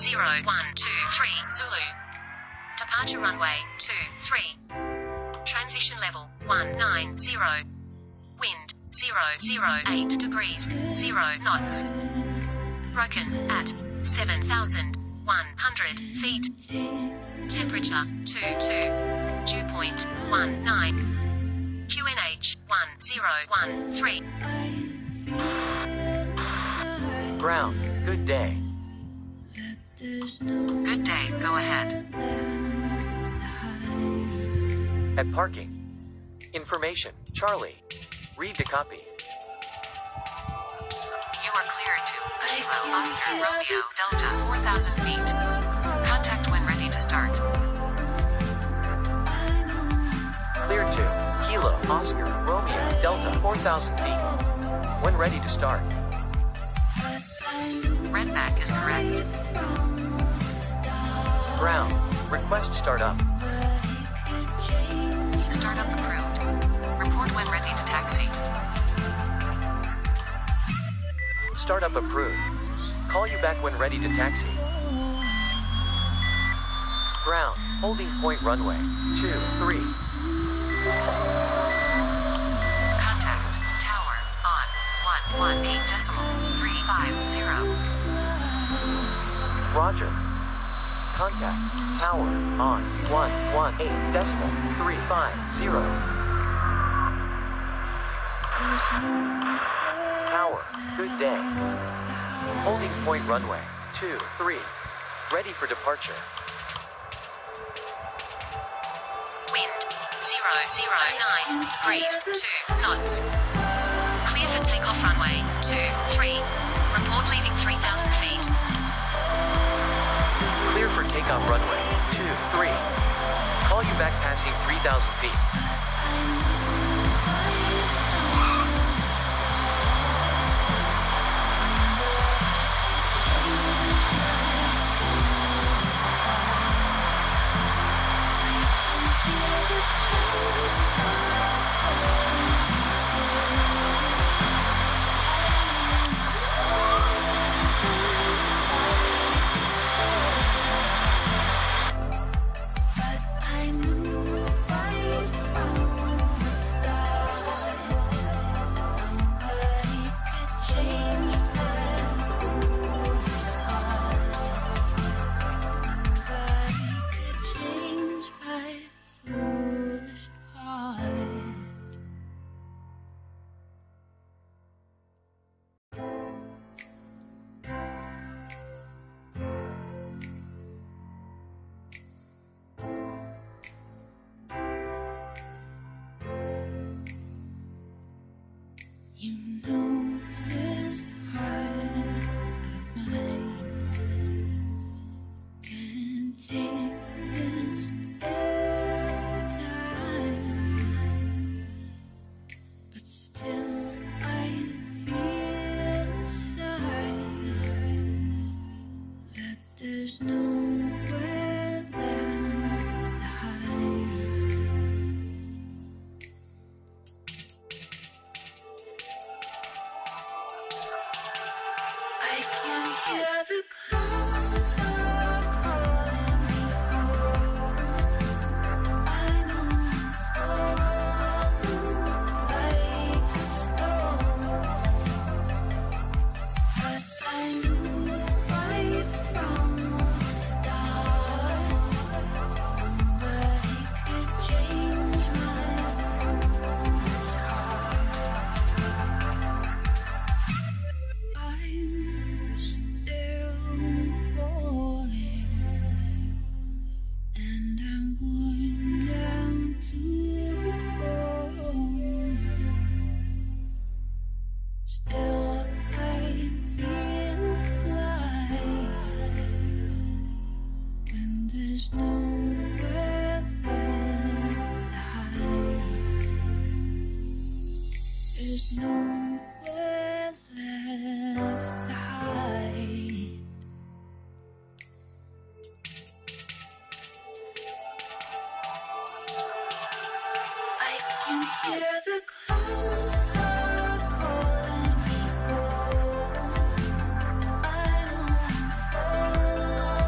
0123 Zulu. Departure runway 23. Transition level 190. Wind 008 degrees, 0 knots. Broken at 7,100 feet. Temperature 22. Dew point 19. QNH 1013. Ground, good day. Good day, go ahead. At parking. Information, Charlie. Read to copy. You are cleared to Kilo Oscar Romeo Delta 4,000 feet. Contact when ready to start. Cleared to Kilo Oscar Romeo Delta 4,000 feet. When ready to start. Redback is correct. Ground, request startup. Startup approved. Report when ready to taxi. Startup approved. Call you back when ready to taxi. Ground, holding point runway 23. Contact tower on 118.350. Roger. Contact tower on 118.350. Tower, good day. Holding point runway 23. Ready for departure. Wind 009 degrees, 2 knots. Clear for takeoff runway 23. Report leaving 3,000 feet. Clear for takeoff runway 23. Call you back passing 3,000 feet. You know this heart of mine can't take this every time, but still I feel inside that there's nowhere left to hide. I can hear the clouds are calling me home. I know I'm like a stone, but I knew right from the start nobody could change my foolish heart. I'm still falling, and I'm worn down to the bone. Still, I feel alive when there's nowhere left to hide. There's nowhere left to hide. I can hear the clouds are calling me home. I know I'm falling.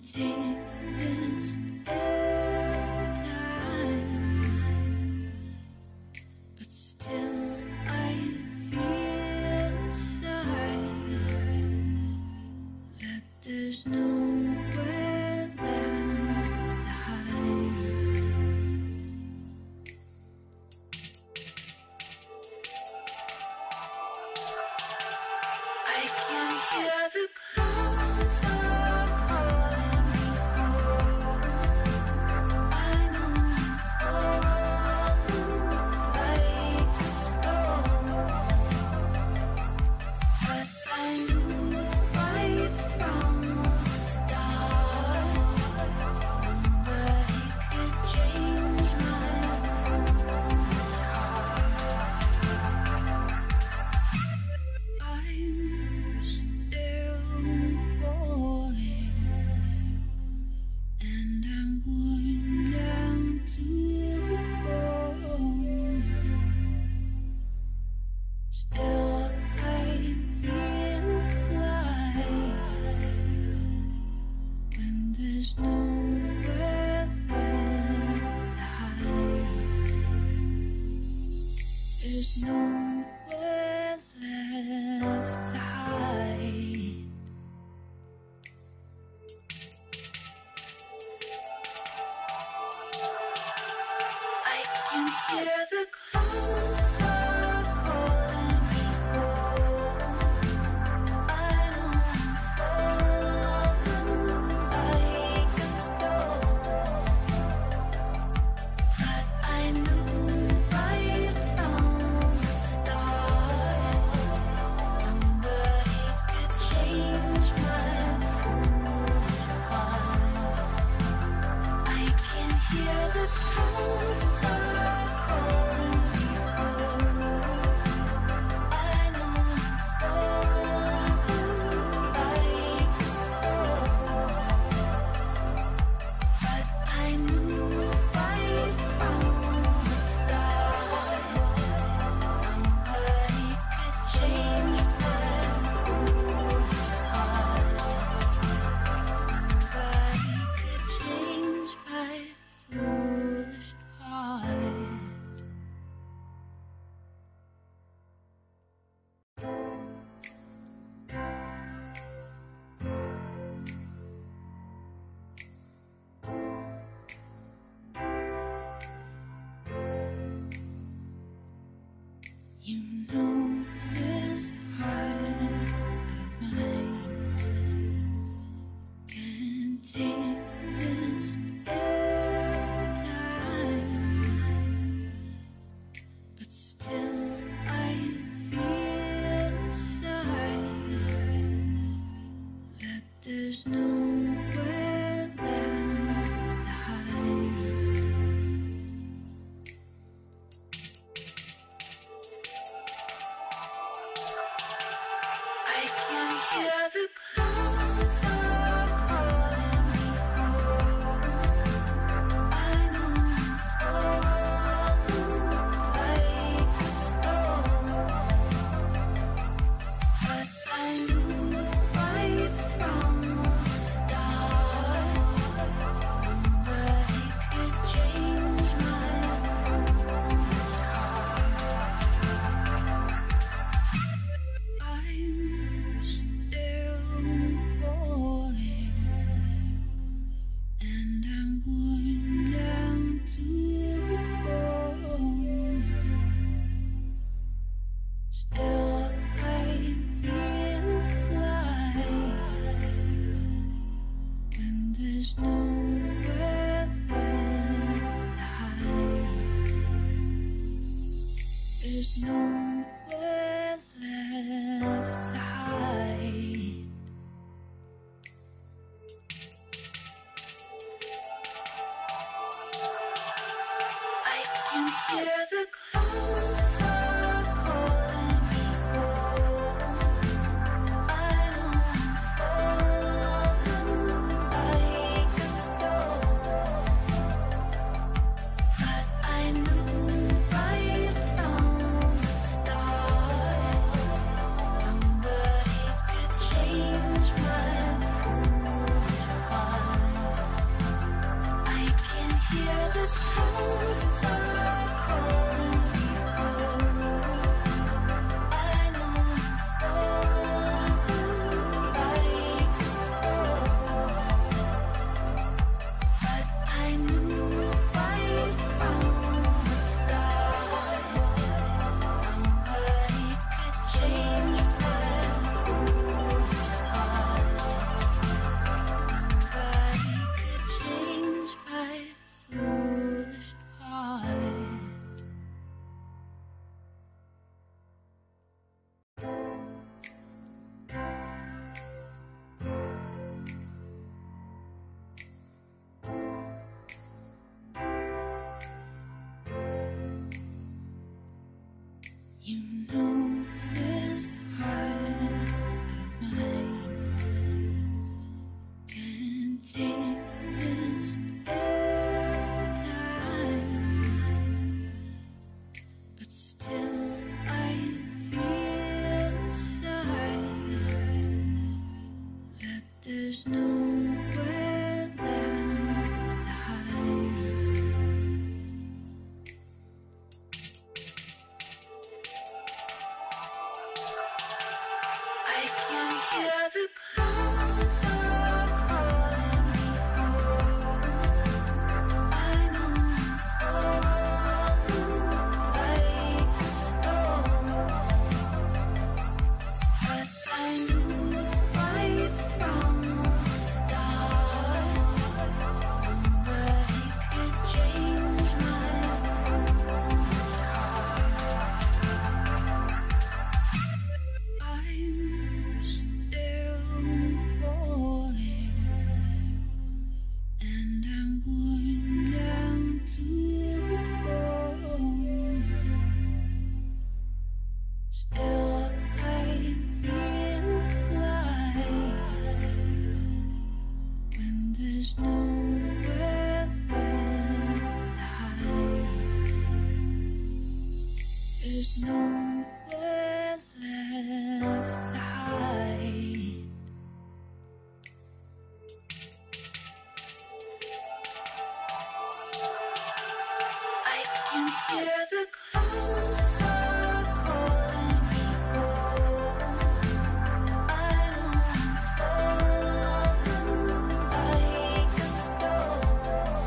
take this every time, but still I feel inside that there's nowhere left to hide. I can hear the clouds are calling me home. I know I'm falling like a stone, but I knew right from the start nobody could change my foolish heart. I'm still falling, and I'm worn down to the bone. Still, I feel alive when there's nowhere left to hide. There's nowhere left to hide. I can hear the clouds are calling me home. I know I'm falling like a stone, but I knew right from the start nobody could change my foolish heart. I can hear the clouds are calling me home. I know I'm falling like a stone, but I knew right from the start nobody could change my foolish heart. Nobody could change my foolish heart. You know this heart of mine can't take this every time, but still I feel inside that there's nowhere left to hide. I can hear the clouds are calling me home. I know I'm falling like a stone, but I knew right from the start nobody could change my foolish heart. I'm still falling, and I'm worn down to the bone. Still, I feel alive when there's nowhere left to hide. There's nowhere left to hide. I can hear the clouds are calling me home. I know I'm falling like a stone, but I knew right from the start nobody could change my foolish heart. take this airtime, but still I feel inside that there's nowhere left to hide. I can hear the clouds are calling me home. I know I'm falling like a stone, but I knew right from the start nobody could change my foolish heart. I'm still falling, and I'm worn down to the bone. Still, I feel alive when there's nowhere left to hide. There's nowhere left to hide. I can hear the clouds are calling me home. I know I'm falling like a stone,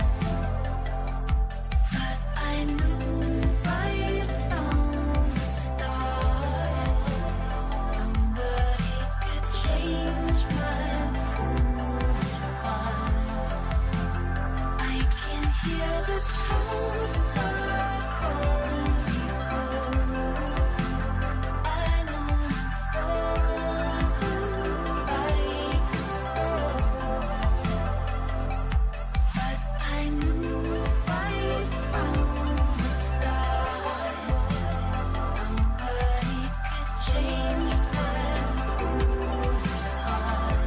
but I knew right from the start nobody could change my foolish heart. I can hear the clouds are calling me home. I know I'm falling like a stone, but I knew right from the start nobody could change my foolish heart.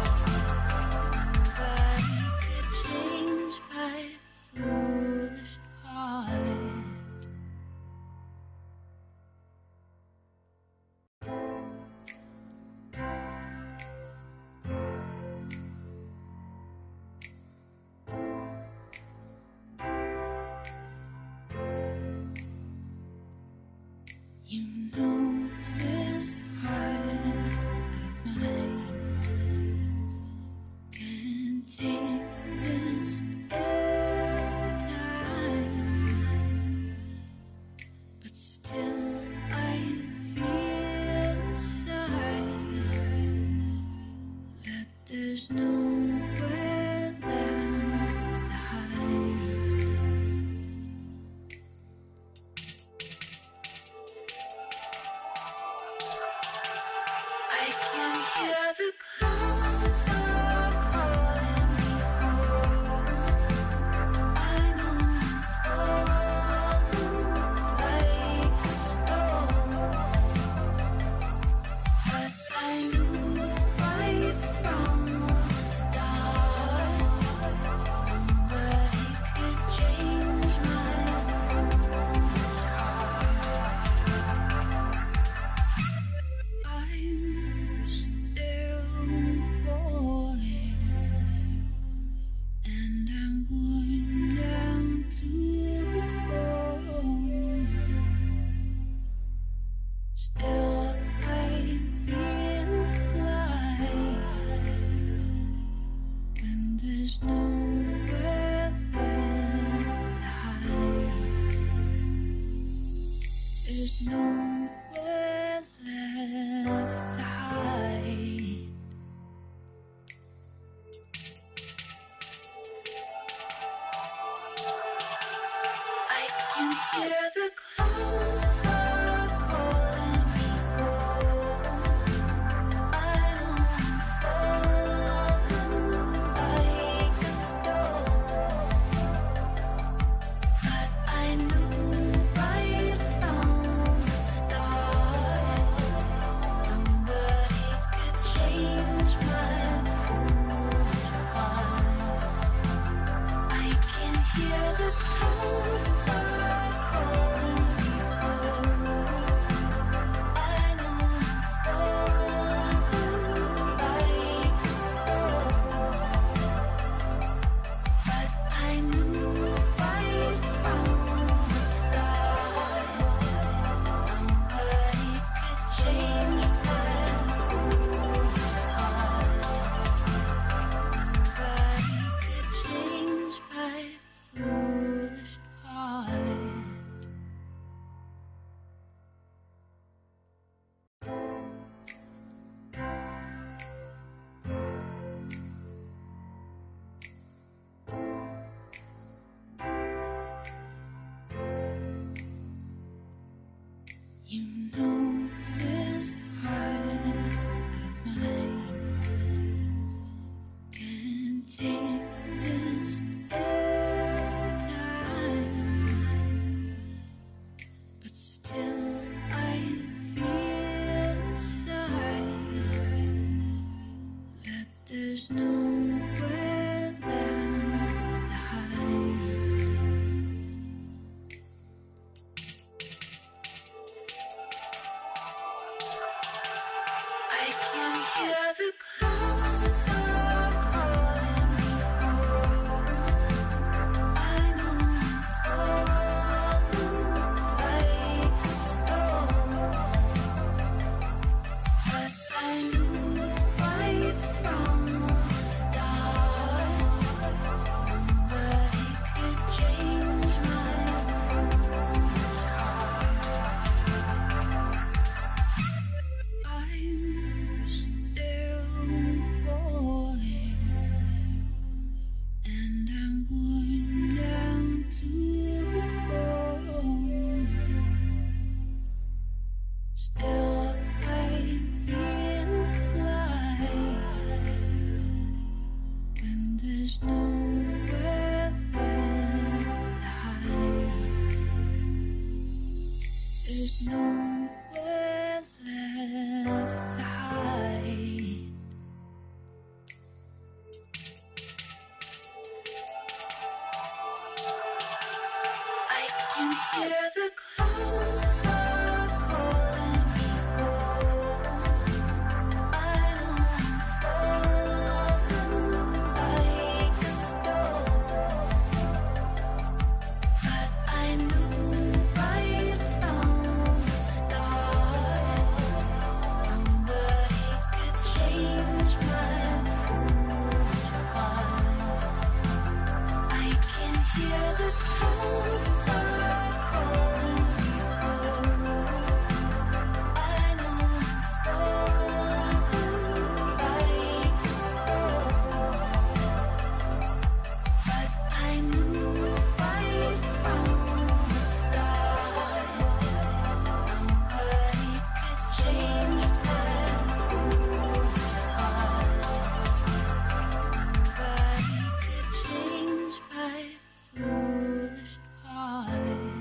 Nobody could change my foolish heart. You know this heart of mine can't take this airtime, but still I feel inside that there's nowhere left to hide. I can hear the clouds are calling me home. I know I'm falling like a stone, but I knew right from the start nobody could change my foolish heart. I'm still falling, and I'm worn down to the bone. Still, I feel alive when there's nowhere left to hide. There's nowhere left to hide. I can hear the clouds are calling me home. I know I'm falling like a stone, but I knew right from the start nobody could change my foolish heart. take this airtime, but still I feel inside that there's nowhere left to hide. I can hear the clouds are calling me home. I know I'm falling like a stone, but I knew right from the start nobody could change my foolish heart. I'm still falling, and I'm worn down to the bone. Still, I feel alive when there's nowhere left to hide. There's nowhere left to hide. I can hear the clouds are calling me home. I know I'm falling like a stone, but I knew right from the start nobody could change my foolish heart. I can hear the clouds are calling me home. I know I'm falling like a stone, but I knew right from the start nobody could change my foolish heart. Nobody could change my foolish heart.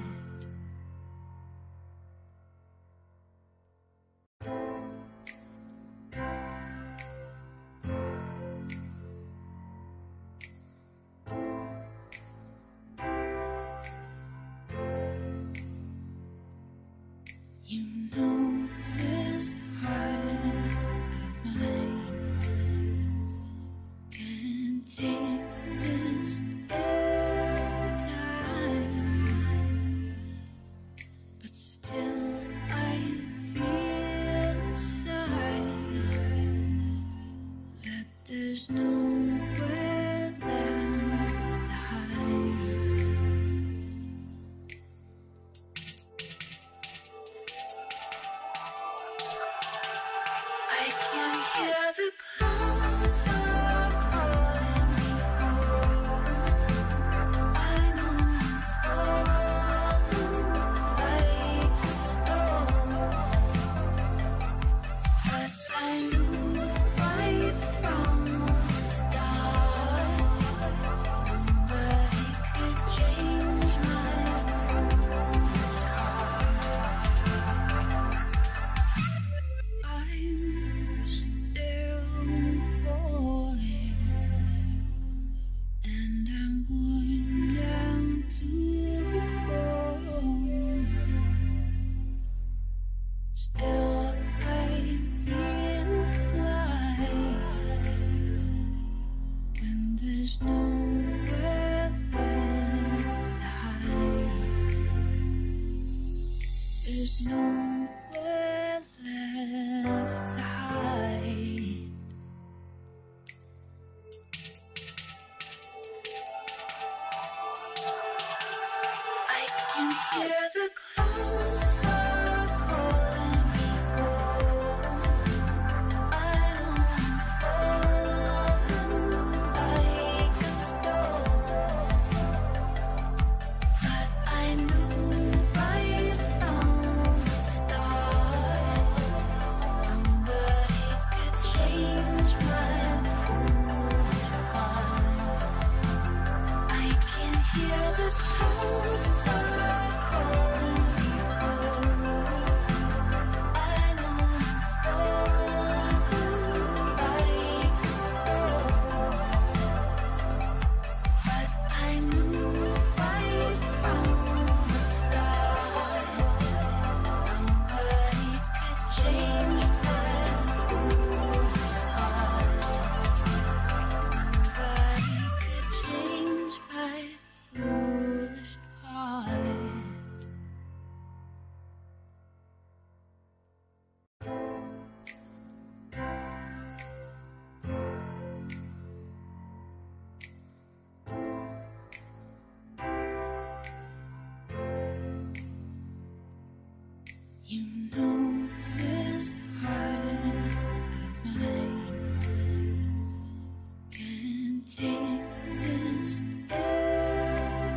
You know this heart of mine can't take this airtime, but still I feel inside that there's nowhere left to hide. I can hear the clouds are calling me home. I know I'm falling like a stone, but I knew right from the start nobody could change my foolish heart. I'm still falling, and I'm worn down to the bone. Still, I feel alive when there's nowhere left to hide. There's nowhere left to hide. I can hear the clouds are calling me home. I know I'm falling like a stone, but I knew right from the start You know this heart of mine can take this every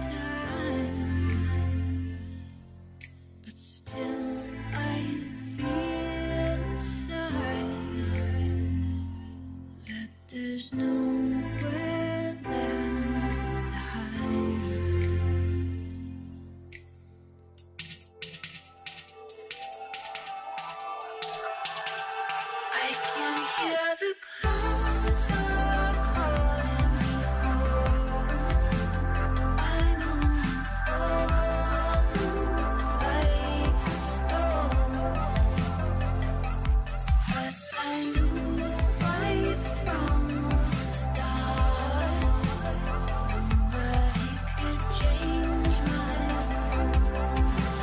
time, but still I feel inside that there's nowhere left to hide. I can hear the clouds are calling me home. I know I'm falling like a stone, but I knew right from the start nobody could change my foolish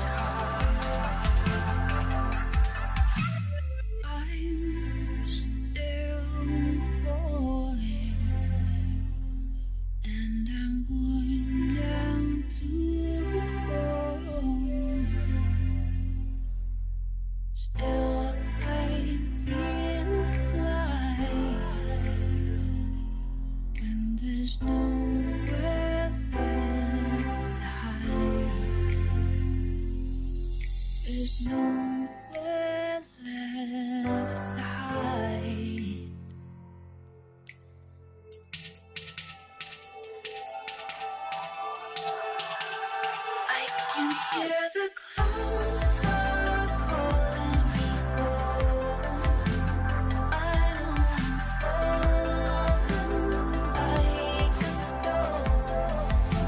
heart. I'm still falling, and I'm worn down to the bone. Still, I feel alive when there's nowhere left to hide. There's nowhere left to hide. I can hear the clouds are calling me home. I know I'm falling like a stone,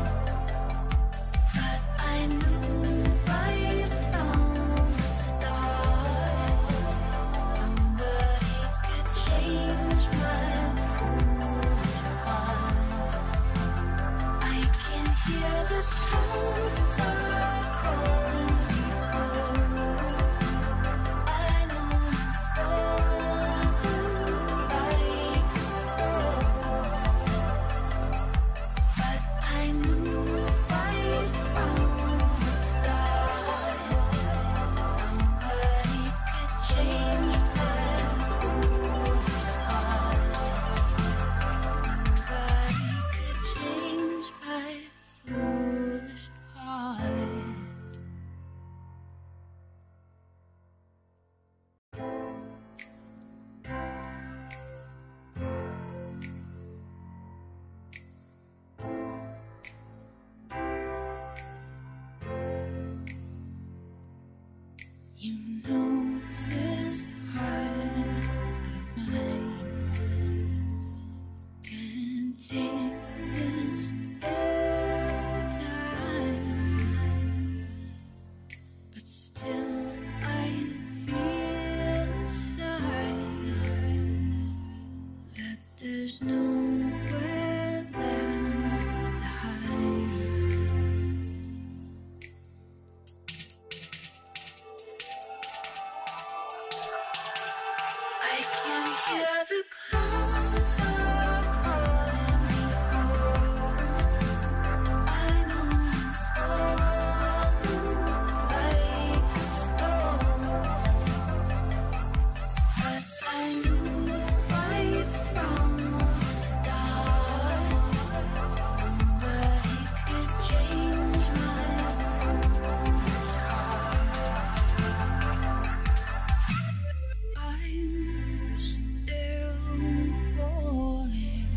but I knew right from the start nobody could change my foolish heart. I can hear the clouds are calling me home. I know I'm falling like a stone, but I knew right from the start nobody could change my foolish heart. Nobody could change my foolish heart. You know this heart of mine can take this every time, but still I feel inside that there's nowhere left to hide. I can hear the clouds are calling me home. I know I'm falling like a stone, but I knew right from the start nobody could change my foolish heart. I'm still falling,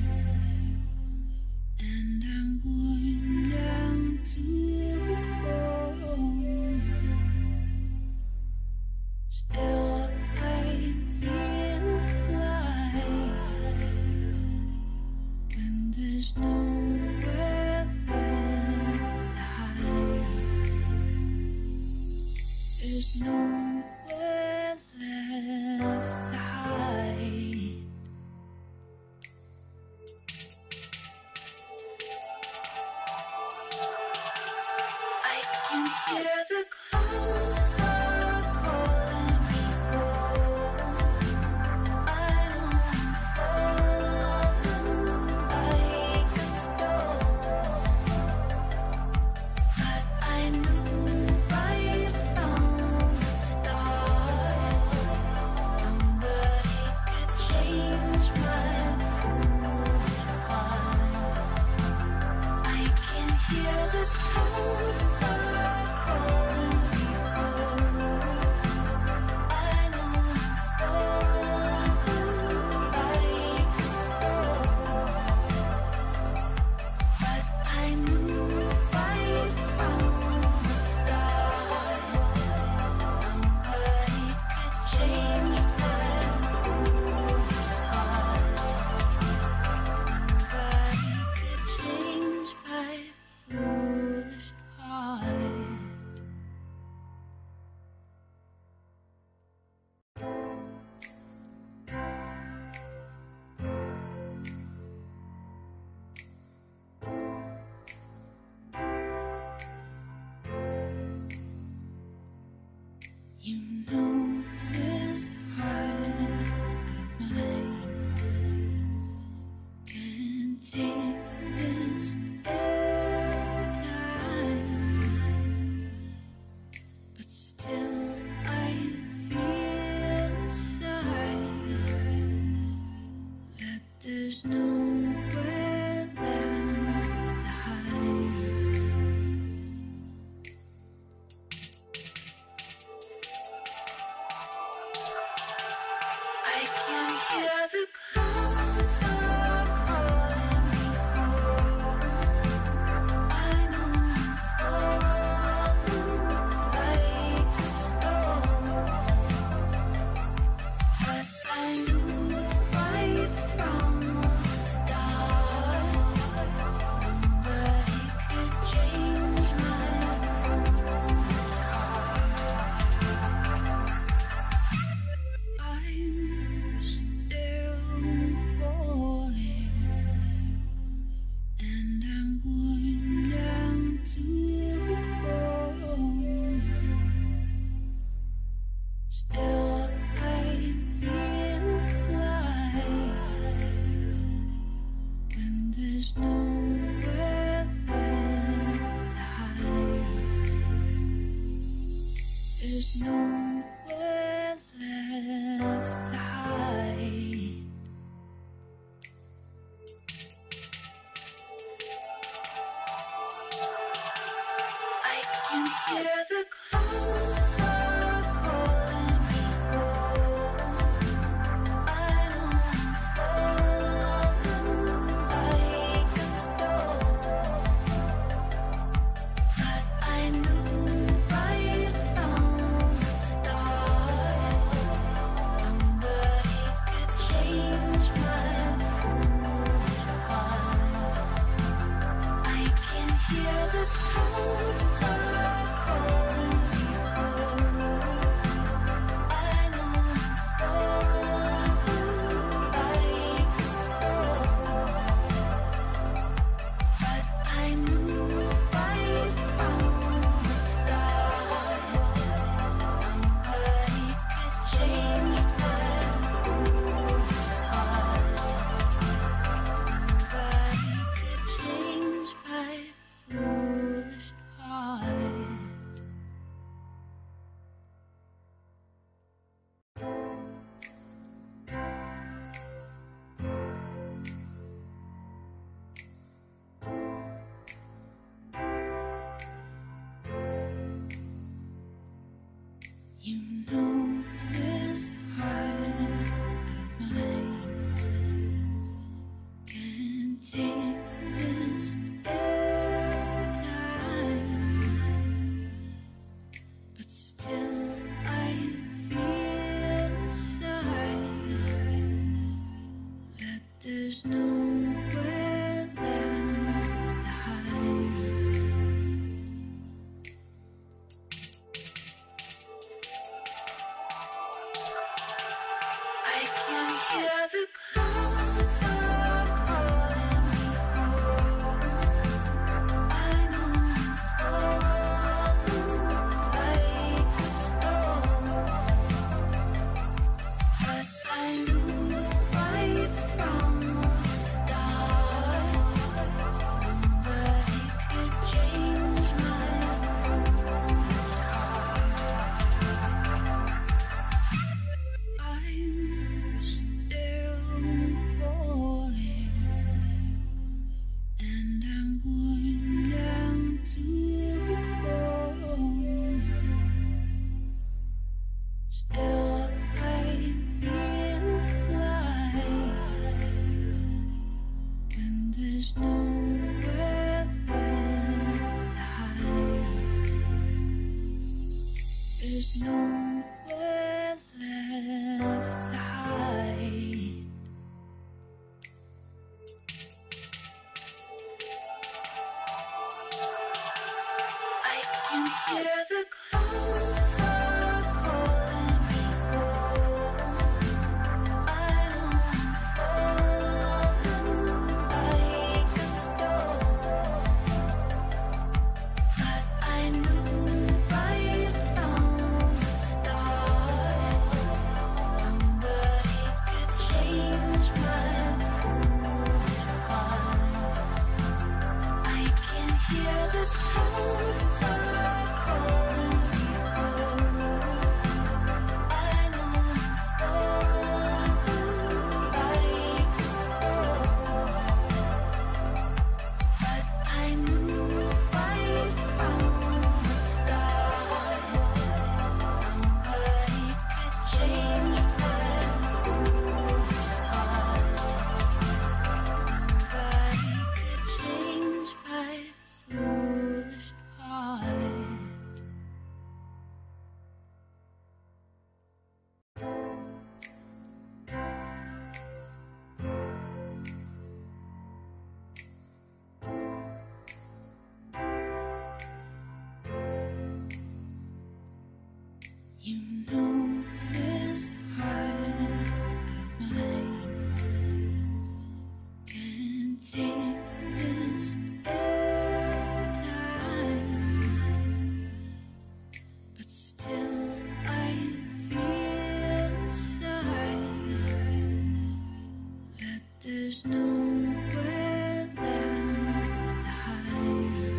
and I'm worn down to the bone. Still, I feel alive when there's nowhere left to hide. There's nowhere left to hide. I can hear the clouds are calling me home. I know I'm falling like a stone, but I knew right from the start take this airtime, but still I feel inside that there's nowhere left to hide. I can hear the clouds are calling me home. I know I'm falling like a stone, but I knew right from the start nobody could change my foolish heart. I'm still falling, and I'm worn down to the bone. Still, I feel alive when there's nowhere left to hide. There's nowhere left to hide. I can hear the clouds are calling me home. I know I'm falling like a stone, but I knew right from the start nobody could change my foolish heart. I can hear the clouds are calling me home. I know I'm falling like a stone, but I knew right from the start nobody could change my foolish heart. Nobody could change my foolish heart. You know this heart of mine can't take this airtime, but still I feel inside that there's nowhere left to hide. I can hear the clouds are calling me home. I know I'm falling like a stone, but I knew right from the start nobody could change my foolish heart. I'm still falling, and I'm worn down to the bone. Still, I feel alive when there's nowhere left to hide. There's nowhere left to hide. I can hear the clouds are calling me home. I know I'm falling like a stone, but I knew right from the start nobody could change my foolish heart. You know this heart of mine can't take this every time, but still I feel inside that there's nowhere left to hide.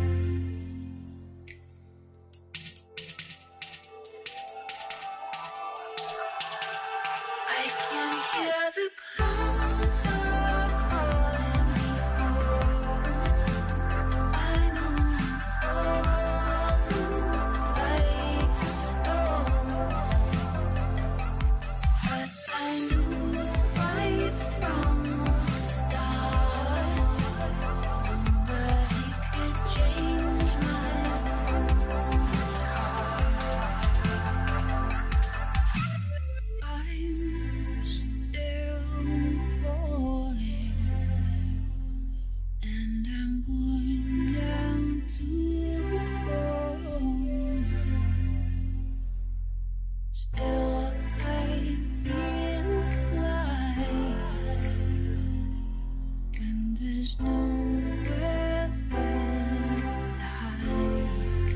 I can hear the clouds are calling me home. I know I'm falling like a stone, but I knew right from the start nobody could change my foolish heart. I'm still falling, and I'm worn down to the bone. Still, I feel alive when there's nowhere left to hide.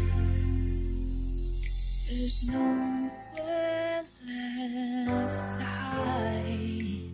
There's nowhere left to hide.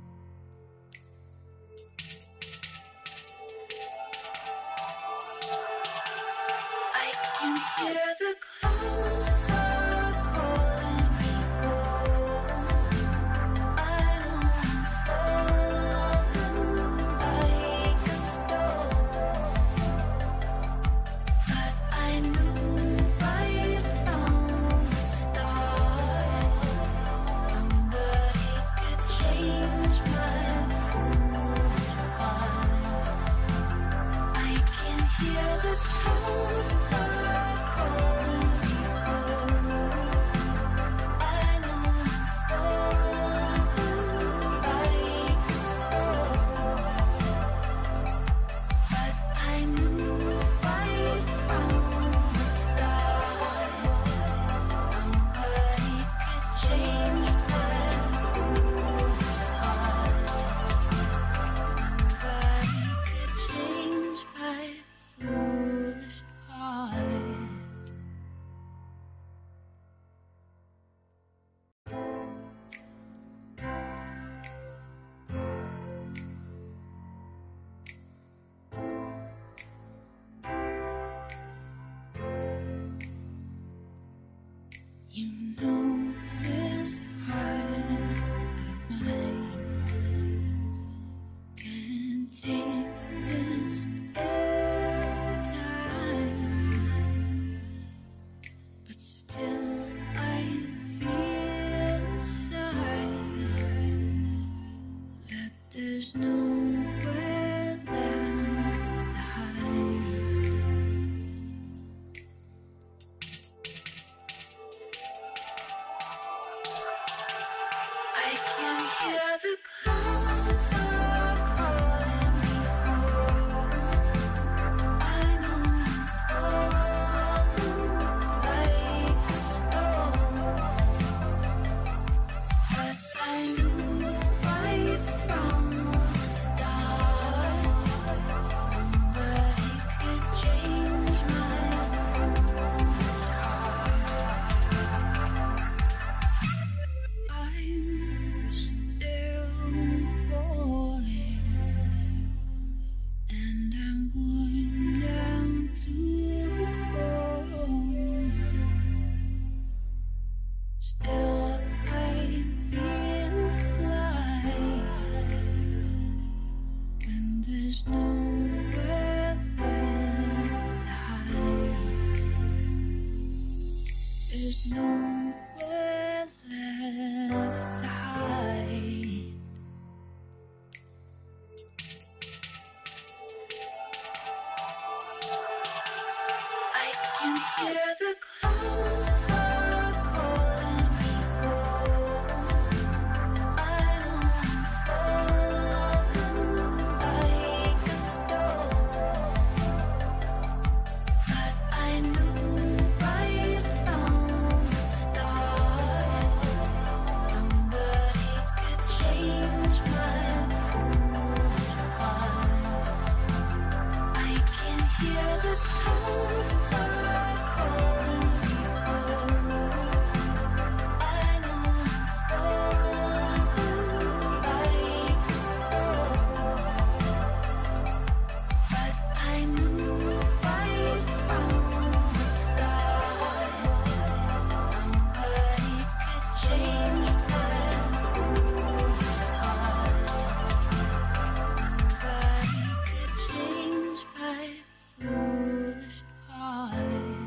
I can hear the clouds are calling me home. I know I'm falling like a stone, but I knew right from the start nobody could change my foolish heart. I can hear the clouds are calling me home. I know I'm falling like a stone, but I knew right from the start nobody could change my foolish heart. Nobody could change my foolish heart. You know this heart of mine can't take this every time, but still I feel inside that there's nowhere left to hide. I can hear the clouds are calling me home. I know I'm falling like a stone, but I knew right from the start nobody could change my foolish heart. I'm still falling, and I'm worn down to the bone. Still, I feel alive when there's nowhere left to hide. There's nowhere left to hide. I can hear the clouds are calling me home. I know I'm falling like a stone, but I knew right from the start clouds are calling me home. I know I'm falling like a stone, but I knew right from the start nobody could change my foolish heart. Nobody could change my foolish heart.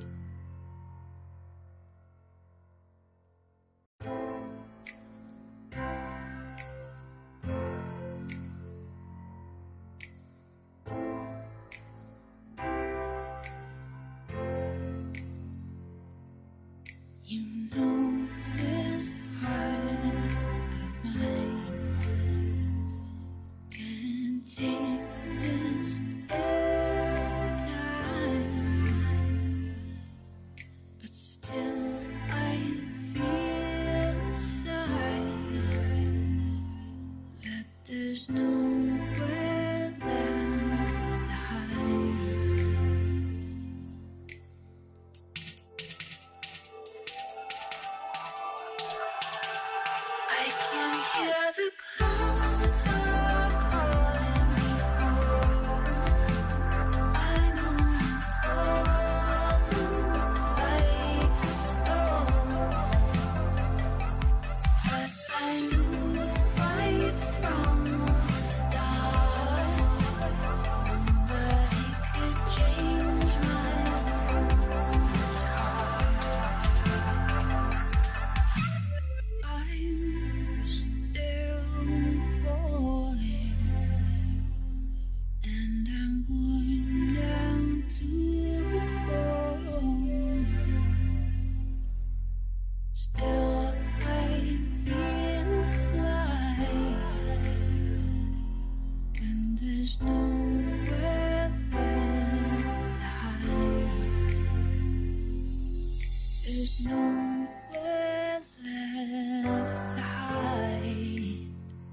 You know this heart of mine can't take this every time, but still I feel inside that there's nowhere left to hide. I can hear the clouds are calling me home. I know I'm falling like a stone, but I knew right from the start nobody could change my foolish heart. I'm still falling, and I'm worn down to the bone. Still, I feel alive, and there's nowhere left to hide. There's nowhere left to hide.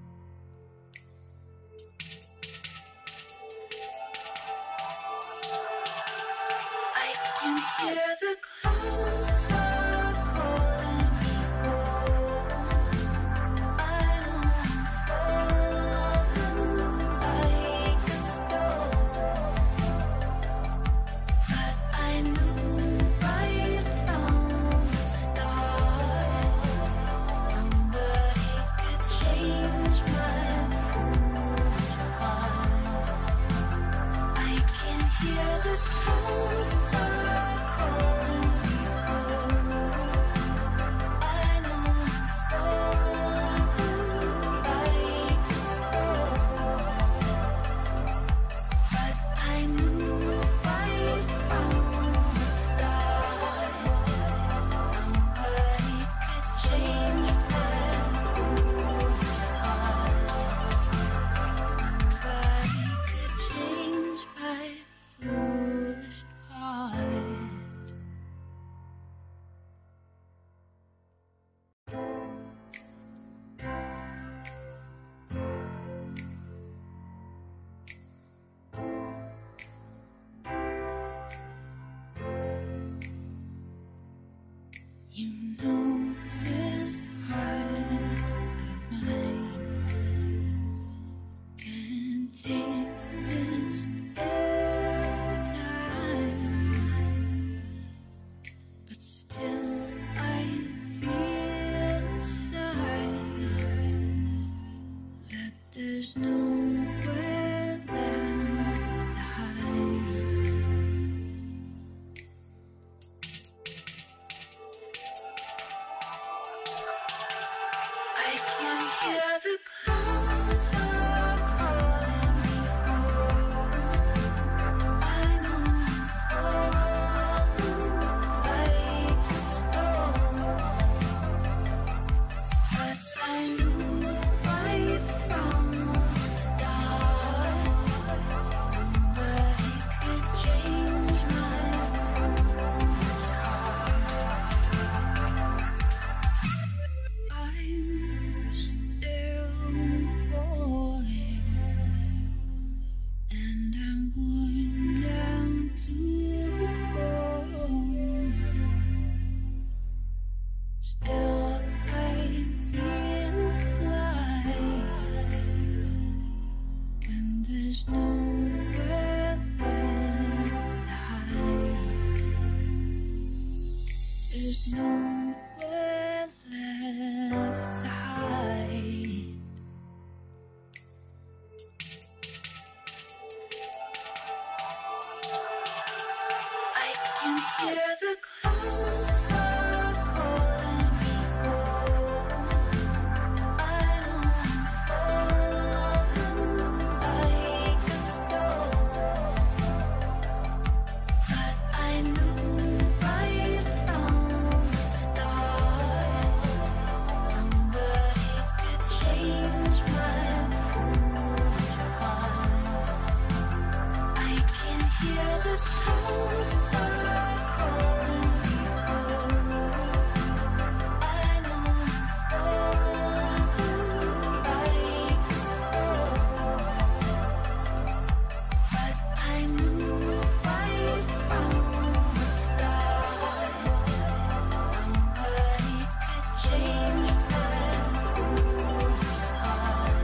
I can hear the clouds are calling me home. I know I'm falling like a stone, but I knew right from the start nobody could change my foolish heart. I can hear the clouds are calling me home. I know I'm falling like a stone, but I knew right from the start nobody could change my foolish heart. Nobody could change my foolish heart. You know this heart of mine can't take this every time, but still I feel inside that there's nowhere left to hide. I can hear the clouds are calling me home. can hear the clouds are calling me home. I don't fall like a stone, but I knew right from the start nobody could change my foolish heart. I can hear the clouds are calling me home. I know I'm falling like a stone, but I knew right from the start nobody could change my foolish heart.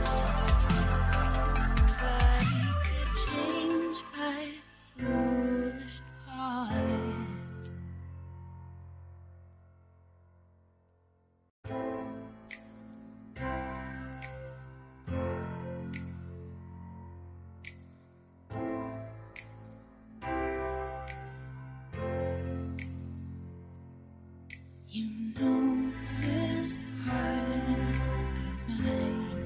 Nobody could change my foolish heart. You know this heart of mine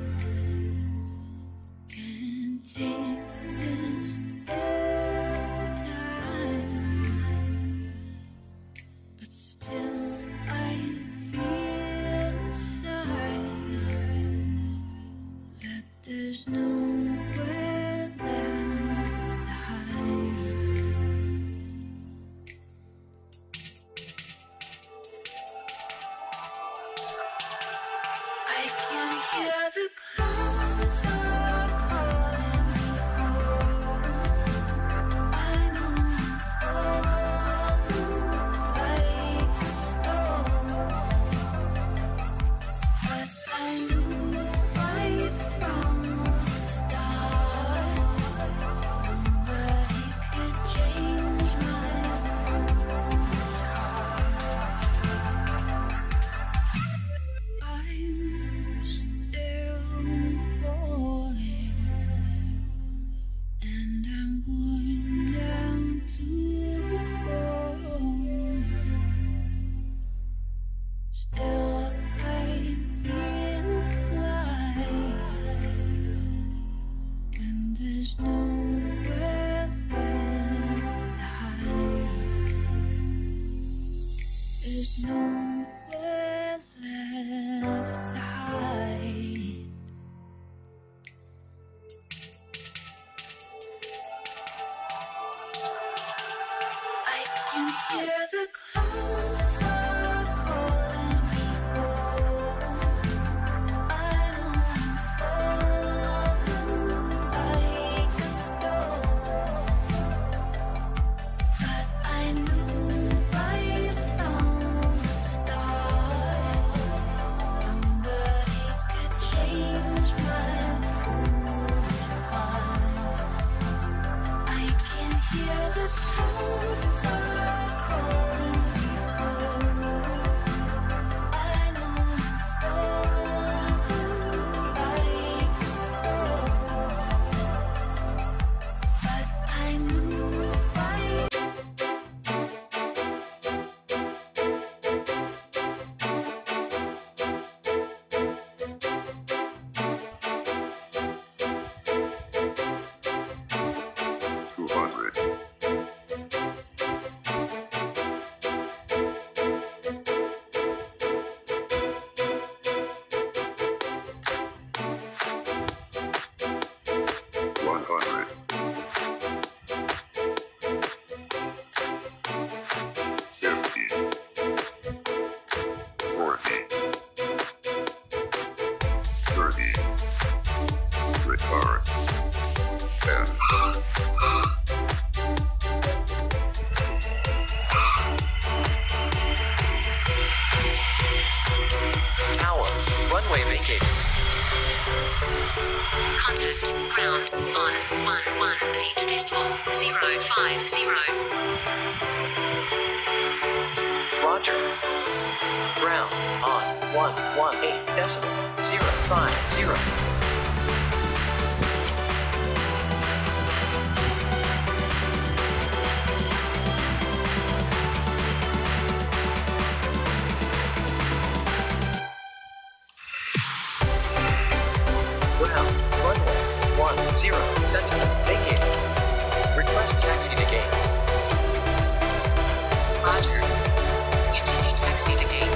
can't take this airtime, but still I feel inside that there's nowhere left to hide. I can hear the clouds are calling me home. I know I'm falling like a stone, but I knew right from the start nobody could change my foolish heart. I'm still falling, and I'm worn down to the bone. Still, I feel alive, and there's nowhere left to hide. There's nowhere left to hide. I can hear the clouds are calling me home. I know I'm falling like a stone, but I knew right from the start nobody could change my foolish heart. I can hear the clouds are calling me home. I know I'm falling like a stone, but I knew right. Runway vacated. Contact ground on 118.050. Roger. Ground on 118.050. RFS taxi to gate. Roger. Continue taxi to gate.